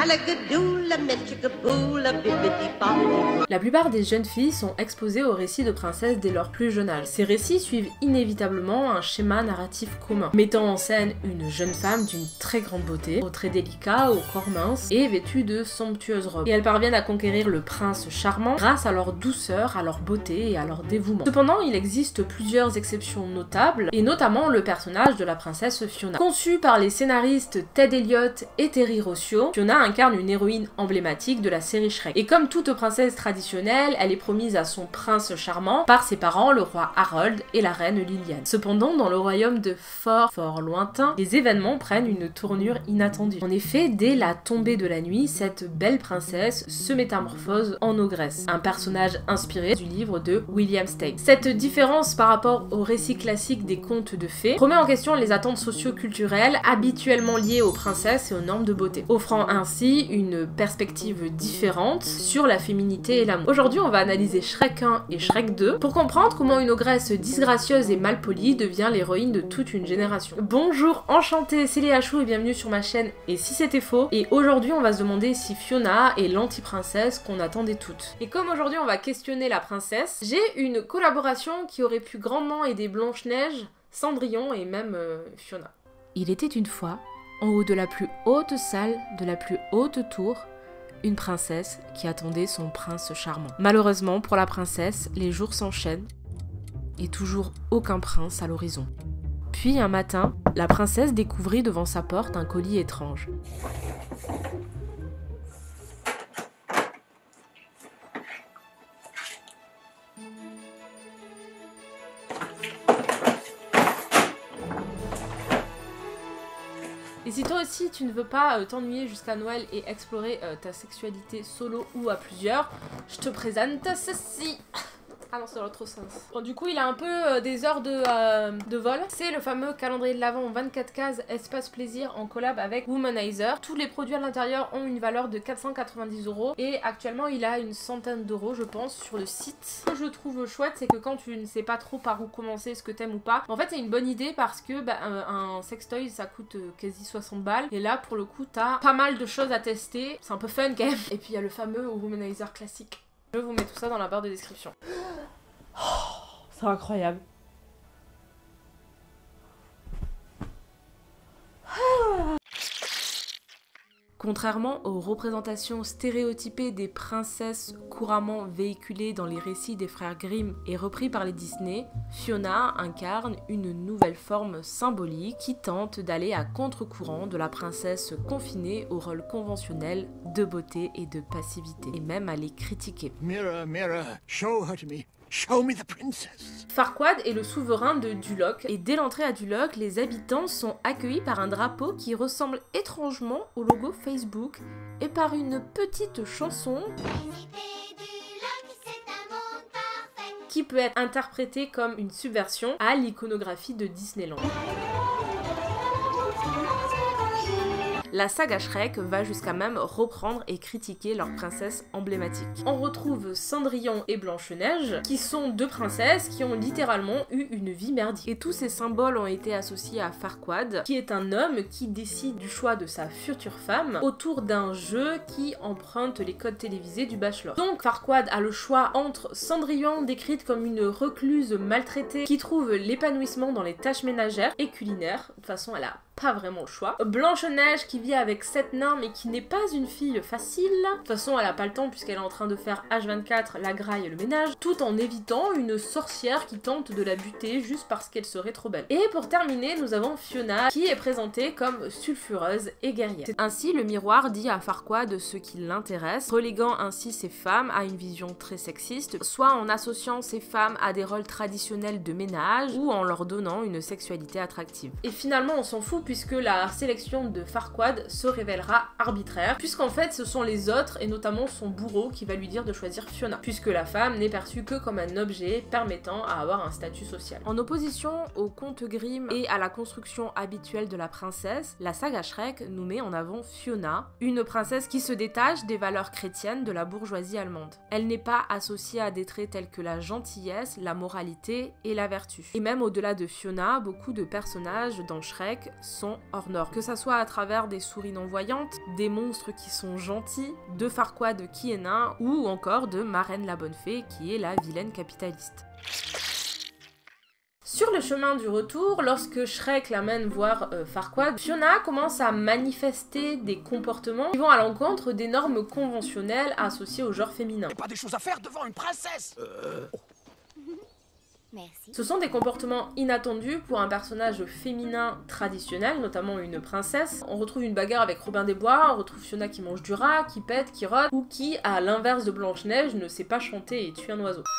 La plupart des jeunes filles sont exposées aux récits de princesses dès leur plus jeune âge. Ces récits suivent inévitablement un schéma narratif commun, mettant en scène une jeune femme d'une très grande beauté, aux traits délicats, au corps mince et vêtue de somptueuses robes. Et elles parviennent à conquérir le prince charmant grâce à leur douceur, à leur beauté et à leur dévouement. Cependant, il existe plusieurs exceptions notables, et notamment le personnage de la princesse Fiona. Conçue par les scénaristes Ted Elliott et Terry Rossio, Fiona incarne une héroïne emblématique de la série Shrek. Et comme toute princesse traditionnelle, elle est promise à son prince charmant par ses parents, le roi Harold et la reine Liliane. Cependant, dans le royaume de fort lointain, les événements prennent une tournure inattendue. En effet, dès la tombée de la nuit, cette belle princesse se métamorphose en ogresse, un personnage inspiré du livre de William Steig. Cette différence par rapport au récit classique des contes de fées remet en question les attentes socio-culturelles habituellement liées aux princesses et aux normes de beauté, offrant ainsi une perspective différente sur la féminité et l'amour. Aujourd'hui, on va analyser Shrek 1 et Shrek 2 pour comprendre comment une ogresse disgracieuse et malpolie devient l'héroïne de toute une génération. Bonjour, enchantée, c'est Léa Chou et bienvenue sur ma chaîne Et si c'était faux. Et aujourd'hui, on va se demander si Fiona est l'anti-princesse qu'on attendait toutes. Et comme aujourd'hui, on va questionner la princesse, j'ai une collaboration qui aurait pu grandement aider Blanche-Neige, Cendrillon et même Fiona. Il était une fois, en haut de la plus haute salle de la plus haute tour, une princesse qui attendait son prince charmant. Malheureusement pour la princesse, les jours s'enchaînent et toujours aucun prince à l'horizon. Puis un matin, la princesse découvrit devant sa porte un colis étrange. Et si toi aussi tu ne veux pas t'ennuyer jusqu'à Noël et explorer ta sexualité solo ou à plusieurs, je te présente ceci. Ah non, c'est dans l'autre sens. Bon, du coup, il a un peu des heures de vol. C'est le fameux calendrier de l'Avent 24 cases espace plaisir en collab avec Womanizer. Tous les produits à l'intérieur ont une valeur de 490 € et actuellement, il a une centaine d'euros, je pense, sur le site. Ce que je trouve chouette, c'est que quand tu ne sais pas trop par où commencer, ce que t'aimes ou pas, en fait, c'est une bonne idée parce que un sextoy, ça coûte quasi 60 balles. Et là, pour le coup, t'as pas mal de choses à tester. C'est un peu fun quand même. Et puis, il y a le fameux Womanizer classique. Je vous mets tout ça dans la barre de description. Oh, c'est incroyable. Contrairement aux représentations stéréotypées des princesses couramment véhiculées dans les récits des frères Grimm et repris par les Disney, Fiona incarne une nouvelle forme symbolique qui tente d'aller à contre-courant de la princesse confinée au rôle conventionnel de beauté et de passivité, et même à les critiquer. Mirror, mirror, show her to me. Show me the princess. Farquaad est le souverain de Duloc, et dès l'entrée à Duloc, les habitants sont accueillis par un drapeau qui ressemble étrangement au logo Facebook et par une petite chanson qui peut être interprétée comme une subversion à l'iconographie de Disneyland. La saga Shrek va jusqu'à même reprendre et critiquer leurs princesses emblématiques. On retrouve Cendrillon et Blanche-Neige, qui sont deux princesses qui ont littéralement eu une vie merdique. Et tous ces symboles ont été associés à Farquaad, qui est un homme qui décide du choix de sa future femme autour d'un jeu qui emprunte les codes télévisés du Bachelor. Donc Farquaad a le choix entre Cendrillon, décrite comme une recluse maltraitée qui trouve l'épanouissement dans les tâches ménagères et culinaires. De toute façon, elle a pas vraiment le choix. Blanche-Neige qui vit avec 7 nains mais qui n'est pas une fille facile. De toute façon, elle a pas le temps puisqu'elle est en train de faire H24 la graille et le ménage, tout en évitant une sorcière qui tente de la buter juste parce qu'elle serait trop belle. Et pour terminer, nous avons Fiona qui est présentée comme sulfureuse et guerrière. Ainsi, le miroir dit à Farquaad ce qui l'intéresse, reléguant ainsi ces femmes à une vision très sexiste, soit en associant ces femmes à des rôles traditionnels de ménage ou en leur donnant une sexualité attractive. Et finalement, on s'en fout puisque la sélection de Farquaad se révélera arbitraire, puisqu'en fait ce sont les autres, et notamment son bourreau, qui va lui dire de choisir Fiona, puisque la femme n'est perçue que comme un objet permettant à avoir un statut social. En opposition aux contes Grimm et à la construction habituelle de la princesse, la saga Shrek nous met en avant Fiona, une princesse qui se détache des valeurs chrétiennes de la bourgeoisie allemande. Elle n'est pas associée à des traits tels que la gentillesse, la moralité et la vertu. Et même au-delà de Fiona, beaucoup de personnages dans Shrek sont hors normes, que ça soit à travers des des souris non-voyantes, des monstres qui sont gentils, de Farquaad qui est nain, ou encore de Marraine la bonne fée qui est la vilaine capitaliste. Sur le chemin du retour, lorsque Shrek l'amène voir Farquaad, Fiona commence à manifester des comportements qui vont à l'encontre des normes conventionnelles associées au genre féminin. Pas des choses à faire devant une princesse. Merci. Ce sont des comportements inattendus pour un personnage féminin traditionnel, notamment une princesse. On retrouve une bagarre avec Robin des Bois, on retrouve Fiona qui mange du rat, qui pète, qui rote, ou qui, à l'inverse de Blanche-Neige, ne sait pas chanter et tue un oiseau.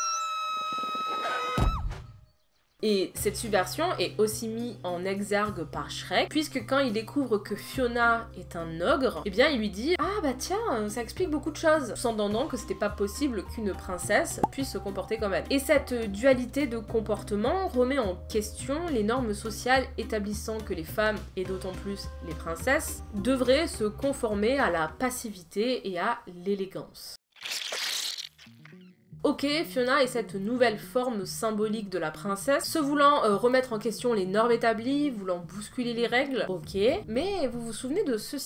Et cette subversion est aussi mise en exergue par Shrek, puisque quand il découvre que Fiona est un ogre, eh bien il lui dit « Ah bah tiens, ça explique beaucoup de choses », sous-entendant que c'était pas possible qu'une princesse puisse se comporter comme elle. Et cette dualité de comportement remet en question les normes sociales établissant que les femmes, et d'autant plus les princesses, devraient se conformer à la passivité et à l'élégance. Ok, Fiona est cette nouvelle forme symbolique de la princesse, se voulant remettre en question les normes établies, voulant bousculer les règles, ok, mais vous vous souvenez de ceci ?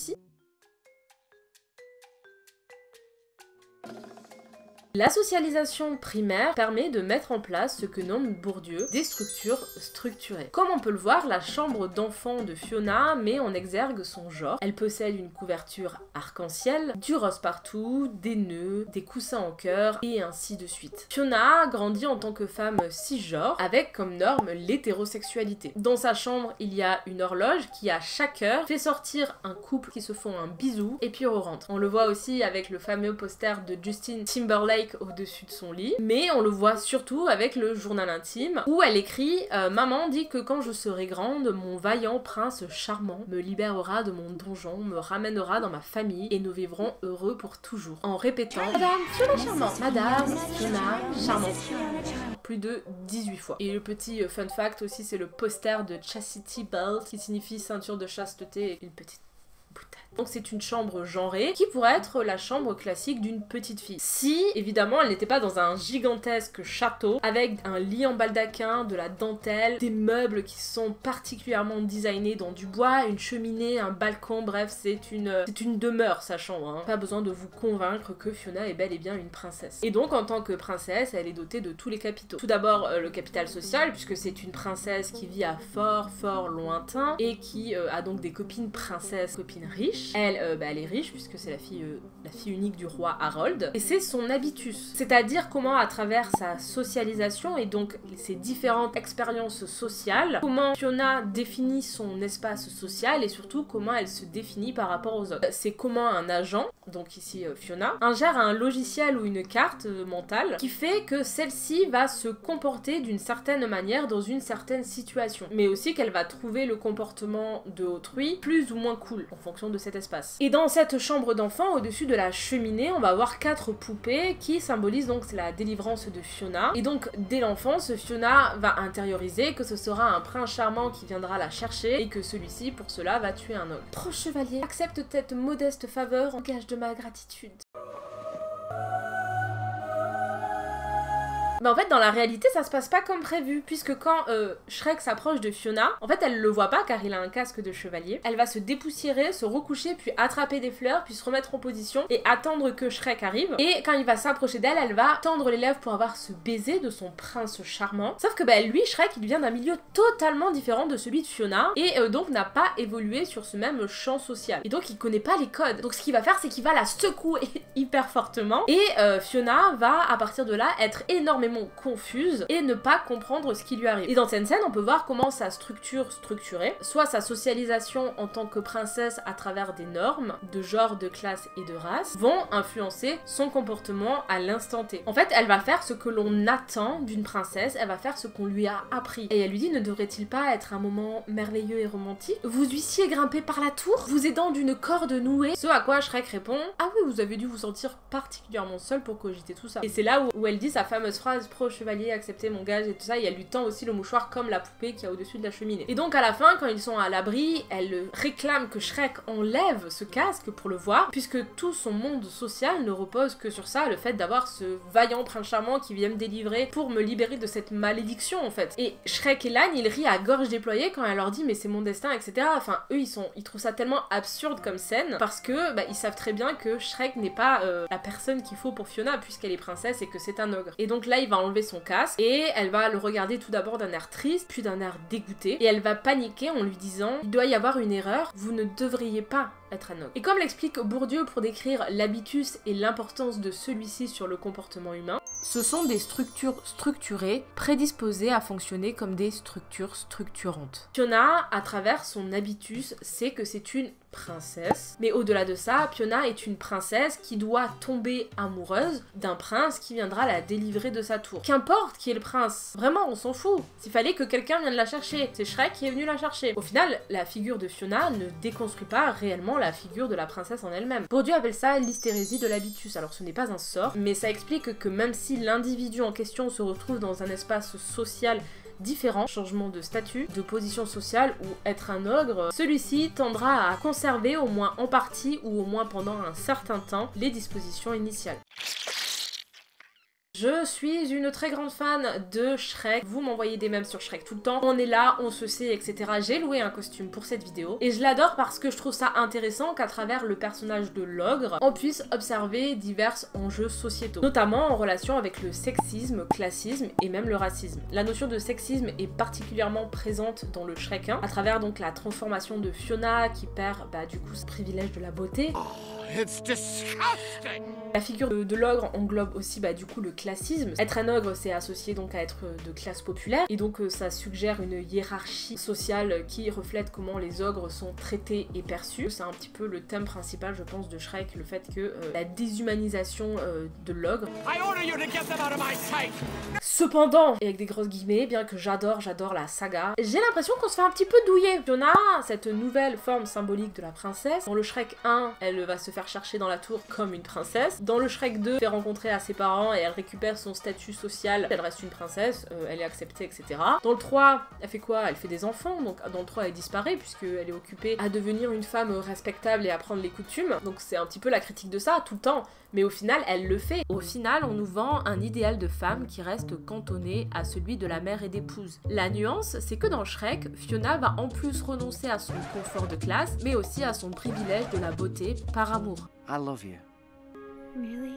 La socialisation primaire permet de mettre en place ce que nomme Bourdieu des structures structurées. Comme on peut le voir, la chambre d'enfant de Fiona met en exergue son genre. Elle possède une couverture arc-en-ciel, du rose partout, des nœuds, des coussins en cœur, et ainsi de suite. Fiona grandit en tant que femme cisgenre, avec comme norme l'hétérosexualité. Dans sa chambre, il y a une horloge qui, à chaque heure, fait sortir un couple qui se font un bisou, et puis rentre. On le voit aussi avec le fameux poster de Justin Timberlake au-dessus de son lit, mais on le voit surtout avec le journal intime où elle écrit Maman dit que quand je serai grande, mon vaillant prince charmant me libérera de mon donjon, me ramènera dans ma famille et nous vivrons heureux pour toujours. En répétant Madame Fiona charmante, Madame Fiona charmante plus de 18 fois. Et le petit fun fact aussi, c'est le poster de Chastity Belt qui signifie ceinture de chasteté et une petite boutade. Donc c'est une chambre genrée qui pourrait être la chambre classique d'une petite fille. Si, évidemment, elle n'était pas dans un gigantesque château avec un lit en baldaquin, de la dentelle, des meubles qui sont particulièrement designés dans du bois, une cheminée, un balcon, bref, c'est une demeure sa chambre. Hein. Pas besoin de vous convaincre que Fiona est bel et bien une princesse. Et donc en tant que princesse, elle est dotée de tous les capitaux. Tout d'abord le capital social, puisque c'est une princesse qui vit à fort lointain et qui a donc des copines princesses, copines riches. Elle, elle est riche puisque c'est la fille unique du roi Harold. Et c'est son habitus, c'est-à-dire comment à travers sa socialisation et donc ses différentes expériences sociales, comment Fiona définit son espace social et surtout comment elle se définit par rapport aux autres. C'est comment un agent, donc ici Fiona, ingère un logiciel ou une carte mentale qui fait que celle-ci va se comporter d'une certaine manière dans une certaine situation, mais aussi qu'elle va trouver le comportement de autrui plus ou moins cool en fonction de cet espace. Et dans cette chambre d'enfant, au-dessus de la cheminée, on va avoir 4 poupées qui symbolisent donc la délivrance de Fiona. Et donc, dès l'enfance, Fiona va intérioriser que ce sera un prince charmant qui viendra la chercher et que celui-ci, pour cela, va tuer un ogre. Proche chevalier, accepte cette modeste faveur en gage de ma gratitude. Mais en fait, dans la réalité, ça se passe pas comme prévu, puisque quand Shrek s'approche de Fiona, en fait, elle le voit pas car il a un casque de chevalier. Elle va se dépoussiérer, se recoucher, puis attraper des fleurs, puis se remettre en position et attendre que Shrek arrive. Et quand il va s'approcher d'elle, elle va tendre les lèvres pour avoir ce baiser de son prince charmant. Sauf que lui, Shrek, il vient d'un milieu totalement différent de celui de Fiona et donc n'a pas évolué sur ce même champ social. Et donc, il connaît pas les codes. Donc, ce qu'il va faire, c'est qu'il va la secouer hyper fortement et Fiona va, à partir de là, être énormément confuse et ne pas comprendre ce qui lui arrive. Et dans cette scène, on peut voir comment sa structure structurée, soit sa socialisation en tant que princesse à travers des normes de genre, de classe et de race, vont influencer son comportement à l'instant T. En fait, elle va faire ce que l'on attend d'une princesse, elle va faire ce qu'on lui a appris. Et elle lui dit, ne devrait-il pas être un moment merveilleux et romantique? Vous eussiez grimpé par la tour, vous aidant d'une corde nouée? Ce à quoi Shrek répond, ah oui, vous avez dû vous sentir particulièrement seule pour cogiter tout ça. Et c'est là où elle dit sa fameuse phrase, grâce pro chevalier, acceptez mon gage et tout ça, et elle lui tend aussi le mouchoir comme la poupée qu'il y a au-dessus de la cheminée. Et donc à la fin, quand ils sont à l'abri, elle réclame que Shrek enlève ce casque pour le voir, puisque tout son monde social ne repose que sur ça, le fait d'avoir ce vaillant prince charmant qui vient me délivrer pour me libérer de cette malédiction en fait. Et Shrek et l'âne, ils rient à gorge déployée quand elle leur dit mais c'est mon destin, etc. Enfin, eux, ils trouvent ça tellement absurde comme scène, parce que ils savent très bien que Shrek n'est pas la personne qu'il faut pour Fiona, puisqu'elle est princesse et que c'est un ogre. Et donc là, il va enlever son casque, et elle va le regarder tout d'abord d'un air triste, puis d'un air dégoûté, et elle va paniquer en lui disant il doit y avoir une erreur, vous ne devriez pas être un ogre. Et comme l'explique Bourdieu pour décrire l'habitus et l'importance de celui-ci sur le comportement humain, ce sont des structures structurées prédisposées à fonctionner comme des structures structurantes. Fiona, à travers son habitus, sait que c'est une princesse, mais au-delà de ça, Fiona est une princesse qui doit tomber amoureuse d'un prince qui viendra la délivrer de sa tour. Qu'importe qui est le prince, vraiment on s'en fout. S'il fallait que quelqu'un vienne la chercher, c'est Shrek qui est venu la chercher. Au final, la figure de Fiona ne déconstruit pas réellement la figure de la princesse en elle-même. Bourdieu appelle ça l'hystérésie de l'habitus. Alors ce n'est pas un sort, mais ça explique que même si l'individu en question se retrouve dans un espace social différents, changement de statut, de position sociale ou être un ogre, celui-ci tendra à conserver au moins en partie ou au moins pendant un certain temps les dispositions initiales. Je suis une très grande fan de Shrek, vous m'envoyez des mèmes sur Shrek tout le temps, on est là, on se sait, etc. J'ai loué un costume pour cette vidéo, et je l'adore parce que je trouve ça intéressant qu'à travers le personnage de l'ogre, on puisse observer divers enjeux sociétaux, notamment en relation avec le sexisme, classisme et même le racisme. La notion de sexisme est particulièrement présente dans le Shrek 1, à travers donc la transformation de Fiona qui perd du coup ce privilège de la beauté. It's disgusting. La figure de l'ogre englobe aussi du coup le classisme. Être un ogre, c'est associé donc à être de classe populaire, et donc ça suggère une hiérarchie sociale qui reflète comment les ogres sont traités et perçus. C'est un petit peu le thème principal, je pense, de Shrek, le fait que la déshumanisation de l'ogre. Cependant, et avec des grosses guillemets, bien que j'adore la saga, j'ai l'impression qu'on se fait un petit peu douiller. Fiona, cette nouvelle forme symbolique de la princesse, dans le Shrek 1, elle va se faire chercher dans la tour comme une princesse. Dans le Shrek 2, elle fait rencontrer à ses parents et elle récupère son statut social. Elle reste une princesse, elle est acceptée, etc. Dans le 3, elle fait quoi? Elle fait des enfants, donc dans le 3, elle disparaît puisqu'elle est occupée à devenir une femme respectable et à prendre les coutumes. Donc c'est un petit peu la critique de ça, tout le temps. Mais au final, elle le fait. Au final, on nous vend un idéal de femme qui reste cantonné à celui de la mère et d'épouse. La nuance, c'est que dans Shrek, Fiona va en plus renoncer à son confort de classe, mais aussi à son privilège de la beauté par amour. I love you. Really?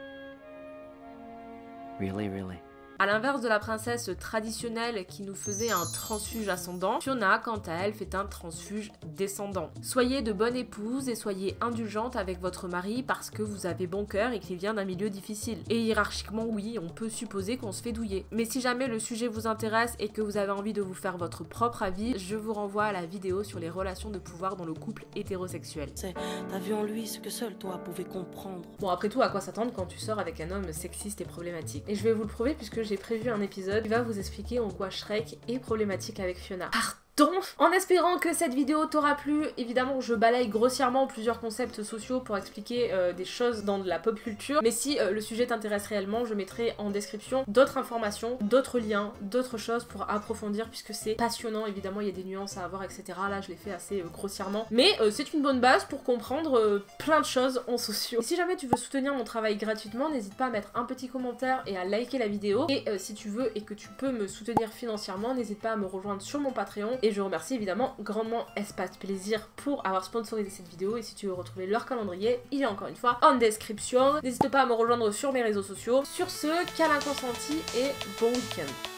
Really, really. A l'inverse de la princesse traditionnelle qui nous faisait un transfuge ascendant, Fiona, quant à elle, fait un transfuge descendant. Soyez de bonne épouse et soyez indulgente avec votre mari parce que vous avez bon cœur et qu'il vient d'un milieu difficile. Et hiérarchiquement, oui, on peut supposer qu'on se fait douiller. Mais si jamais le sujet vous intéresse et que vous avez envie de vous faire votre propre avis, je vous renvoie à la vidéo sur les relations de pouvoir dans le couple hétérosexuel. T'as vu en lui ce que seul toi pouvais comprendre. Bon, après tout, à quoi s'attendre quand tu sors avec un homme sexiste et problématique? Et je vais vous le prouver puisque j'ai prévu un épisode qui va vous expliquer en quoi Shrek est problématique avec Fiona. En espérant que cette vidéo t'aura plu, évidemment je balaye grossièrement plusieurs concepts sociaux pour expliquer des choses dans de la pop culture, mais si le sujet t'intéresse réellement, je mettrai en description d'autres informations, d'autres liens, d'autres choses pour approfondir puisque c'est passionnant, évidemment il y a des nuances à avoir, etc. Là je l'ai fait assez grossièrement, mais c'est une bonne base pour comprendre plein de choses en sociaux. Et si jamais tu veux soutenir mon travail gratuitement, n'hésite pas à mettre un petit commentaire et à liker la vidéo, et si tu veux et que tu peux me soutenir financièrement, n'hésite pas à me rejoindre sur mon Patreon. Et je remercie évidemment grandement Espace Plaisir pour avoir sponsorisé cette vidéo, et si tu veux retrouver leur calendrier, il est encore une fois en description. N'hésite pas à me rejoindre sur mes réseaux sociaux. Sur ce, câlin consenti et bon week-end.